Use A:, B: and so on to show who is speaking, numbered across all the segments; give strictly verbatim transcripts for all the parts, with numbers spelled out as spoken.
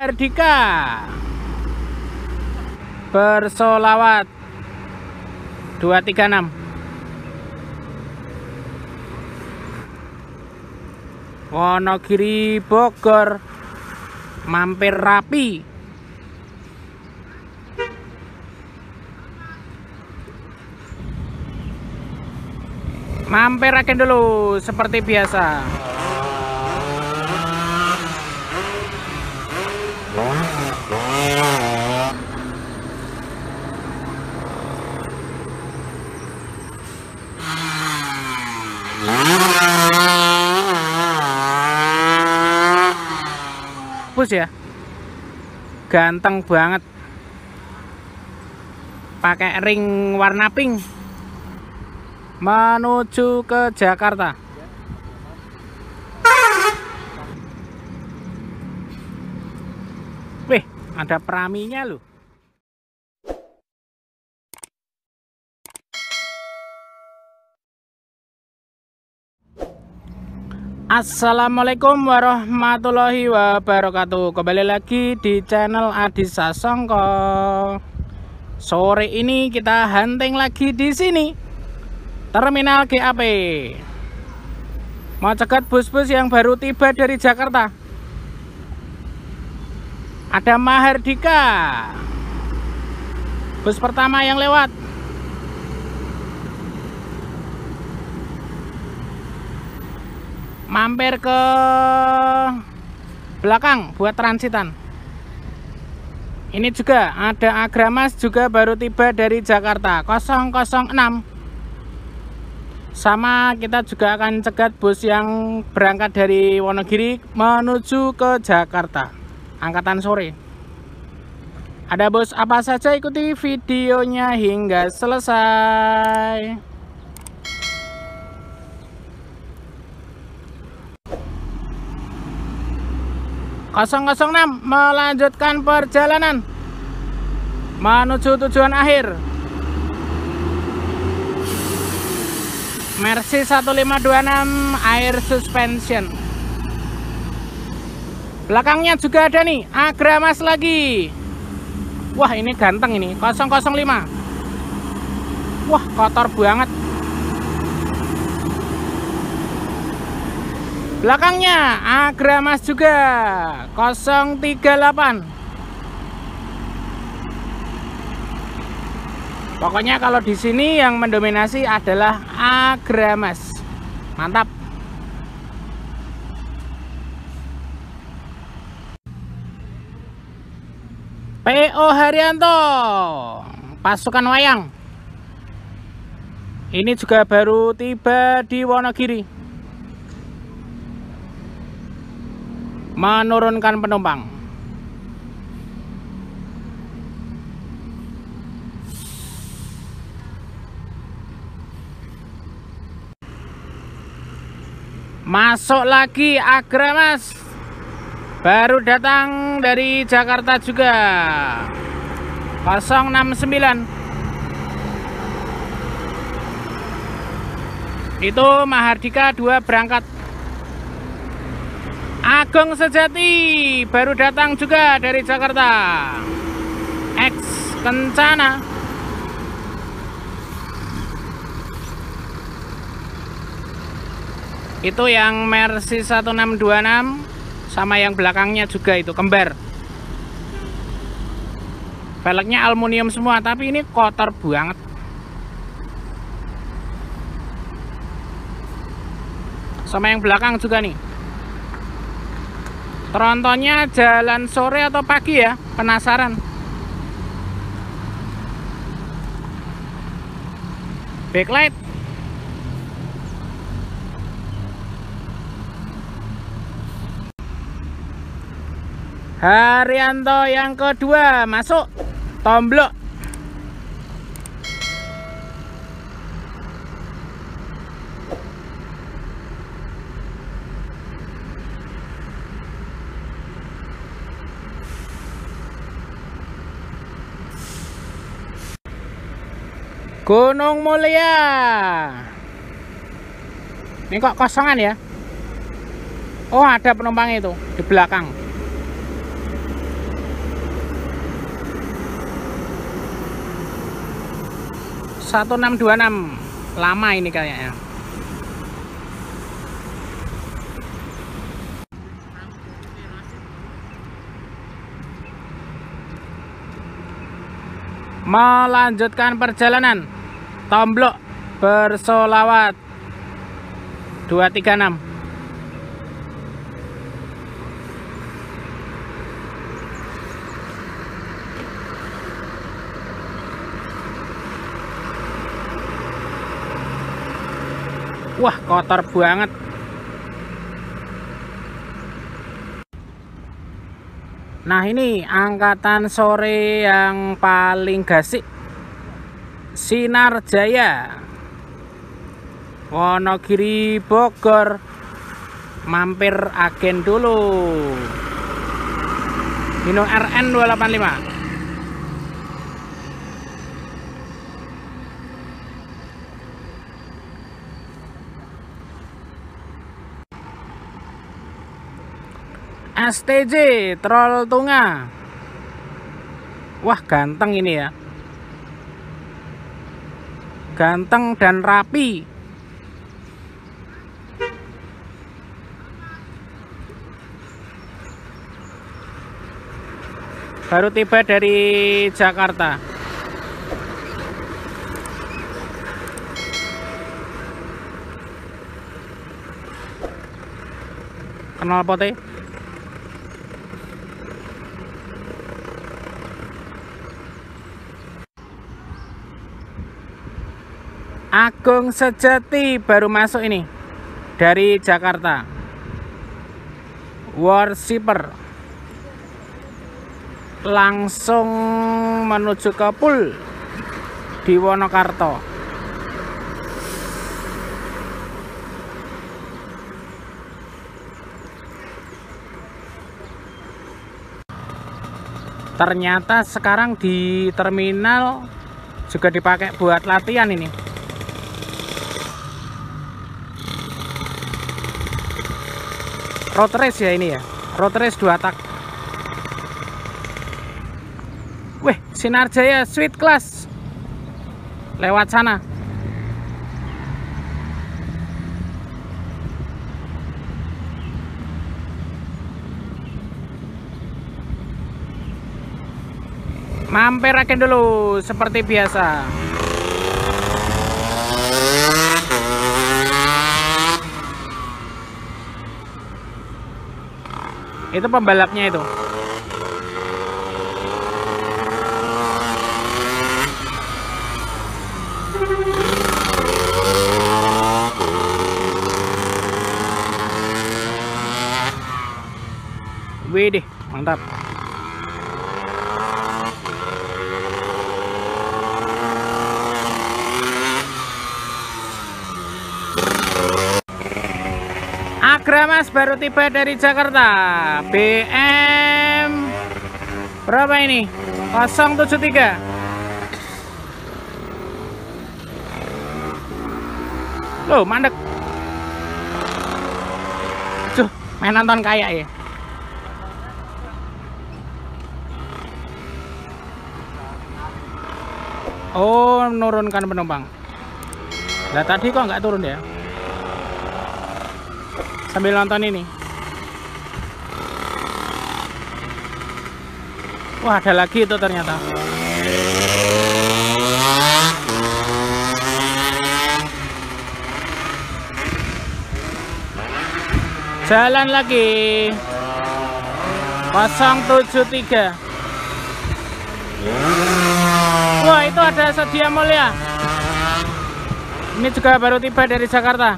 A: Mahardika bersolawat dua tiga enam. Wonogiri Bogor mampir rapi. Mampir aja dulu seperti biasa. Bus ya, ganteng banget, pakai ring warna pink menuju ke Jakarta. Wih, ada peraminya loh. Assalamualaikum warahmatullahi wabarakatuh. Kembali lagi di channel Adi Sasongko. Sore ini kita hunting lagi di sini, Terminal G A P. Mau cegat bus-bus yang baru tiba dari Jakarta. Ada Mahardika, bus pertama yang lewat. Mampir ke belakang buat transitan. Ini juga ada Agramas, juga baru tiba dari Jakarta nol nol enam. Sama kita juga akan cegat bus yang berangkat dari Wonogiri menuju ke Jakarta, angkatan sore. Ada bus apa saja, ikuti videonya hingga selesai. nol nol enam melanjutkan perjalanan menuju tujuan akhir. Mercy satu lima dua enam Air Suspension. Belakangnya juga ada nih Agramas lagi. Wah, ini ganteng ini, nol nol lima. Wah, kotor banget. Belakangnya Agramas juga nol tiga delapan. Pokoknya kalau di sini yang mendominasi adalah Agramas. Mantap. P O Haryanto, pasukan wayang. Ini juga baru tiba di Wonogiri, menurunkan penumpang. Masuk lagi Agramas, baru datang dari Jakarta juga, nol enam sembilan. Itu Mahardika dua berangkat. Agung Sejati baru datang juga dari Jakarta, X Kencana. Itu yang Mercy satu enam dua enam, sama yang belakangnya juga itu kembar. Velgnya aluminium semua, tapi ini kotor banget. Sama yang belakang juga nih. Trontonnya jalan sore atau pagi ya, penasaran. Backlight. Haryanto yang kedua masuk, tomblok. Gunung Mulia. Ini kok kosongan ya? Oh, ada penumpang itu di belakang. satu enam dua enam. Lama ini kayaknya. Melanjutkan perjalanan. Tomblok bersolawat dua tiga enam. Wah, kotor banget. Nah, ini angkatan sore yang paling gasik. Sinar Jaya. Wonogiri Bogor. Mampir agen dulu. Hino R N dua delapan lima. S T J Troll Tunga. Wah, ganteng ini ya. Ganteng dan rapi. Baru tiba dari Jakarta. Kenal pote. Agung Sejati baru masuk ini dari Jakarta. Worshipper langsung menuju ke pool di Wonokarto. Ternyata sekarang di terminal juga dipakai buat latihan ini. Road race ya ini ya, road race dua tak. Wih, Sinar Jaya Sweet Class lewat sana. Mampir aja dulu seperti biasa. Itu pembalapnya itu. Widih, mantap. Agramas baru tiba dari Jakarta. B M berapa ini? nol tujuh tiga. Loh, mandek. Cuh, main nonton kayak ya. Oh, menurunkan penumpang. Nah, tadi kok nggak turun ya? Sambil nonton ini. Wah, ada lagi itu ternyata. Jalan lagi. nol tujuh tiga. Wah, itu ada Sedia Mulia. Ini juga baru tiba dari Jakarta.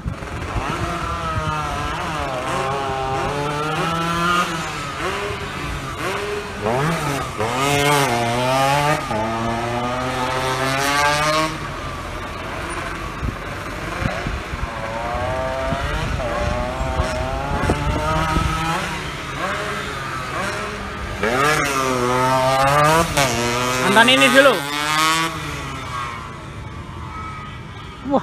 A: Nonton ini dulu. Wah.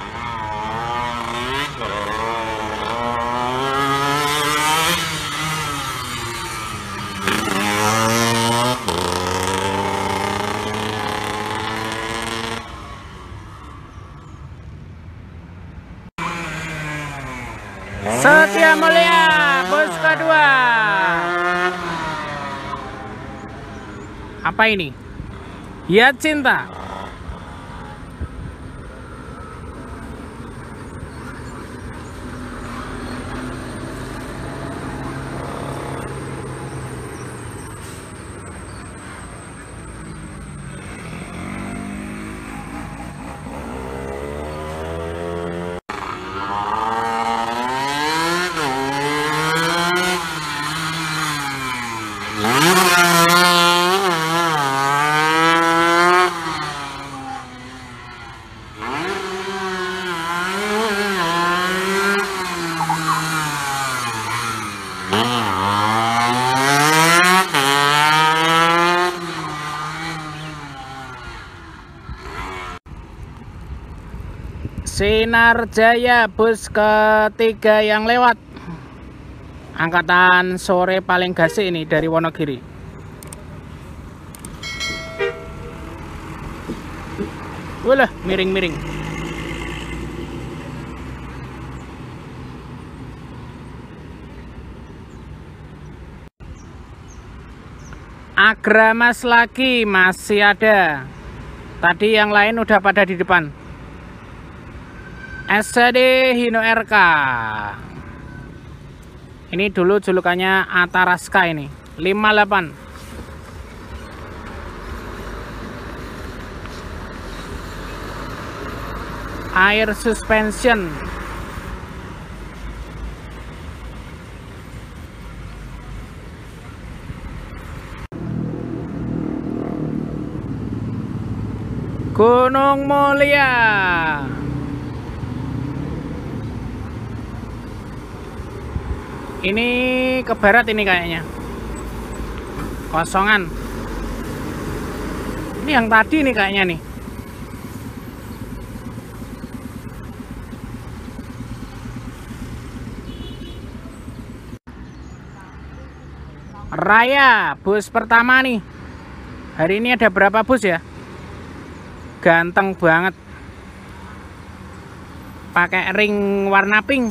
A: Apa ini? Hyacinta. Sinar Jaya bus ketiga yang lewat. Angkatan sore paling gasik ini dari Wonogiri. Walah, miring-miring. Agramas lagi masih ada. Tadi yang lain udah pada di depan. S C D Hino R K. Ini dulu julukannya Ataraska ini. lima puluh delapan. Air suspension. Gunung Mulia. Ini ke barat ini kayaknya. Kosongan. Ini yang tadi nih kayaknya nih. Raya, bus pertama nih. Hari ini ada berapa bus ya? Ganteng banget. Pakai ring warna pink.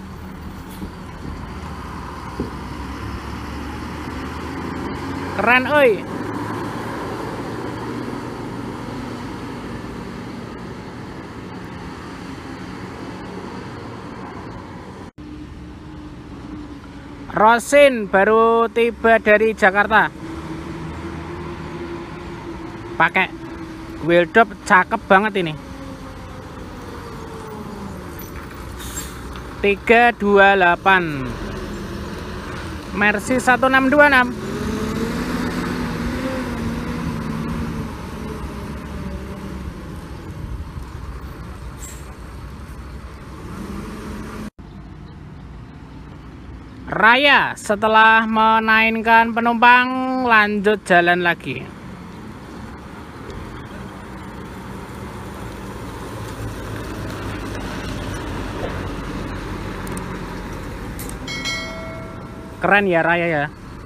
A: Keren oi. Rosin baru tiba dari Jakarta. Pakai wheel top cakep banget ini. tiga dua delapan Mercy satu enam dua enam. Raya setelah menaikkan penumpang lanjut jalan lagi. Keren ya Raya ya.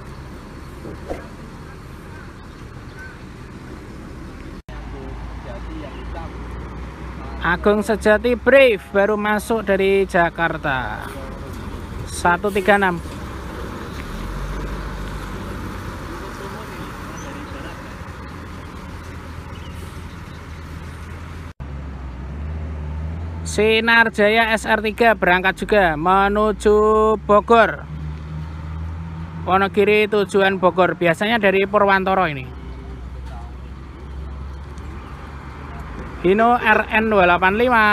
A: Agung Sejati Brave baru masuk dari Jakarta. satu tiga enam. Sinar Jaya S R tiga berangkat juga menuju Bogor. Wonogiri tujuan Bogor. Biasanya dari Purwantoro ini. Hino R N dua delapan lima.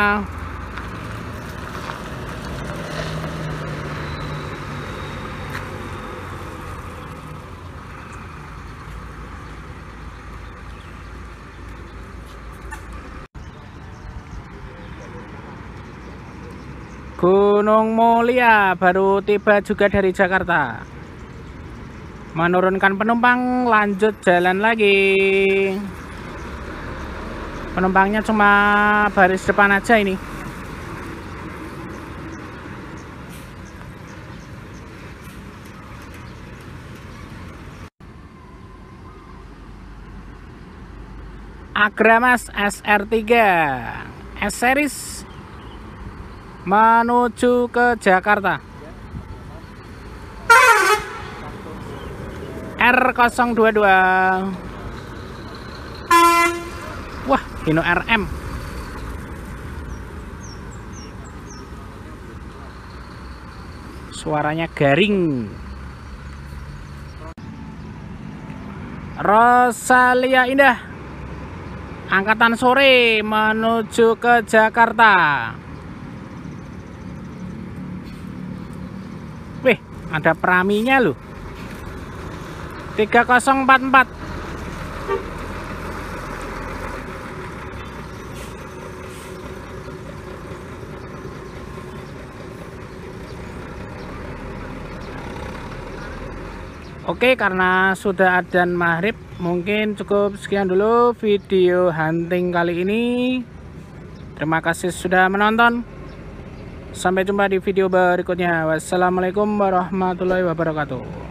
A: Gunung Mulia baru tiba juga dari Jakarta. Menurunkan penumpang, lanjut jalan lagi. Penumpangnya cuma baris depan aja ini. Agramas S R tiga S-Series menuju ke Jakarta. R nol dua dua. Wah, Hino R M. Suaranya garing. Rosalia Indah, angkatan sore menuju ke Jakarta. Wih, ada praminya loh. tiga nol empat empat. Oke, karena sudah adzan maghrib, mungkin cukup sekian dulu video hunting kali ini. Terima kasih sudah menonton. Sampai jumpa di video berikutnya. Wassalamualaikum warahmatullahi wabarakatuh.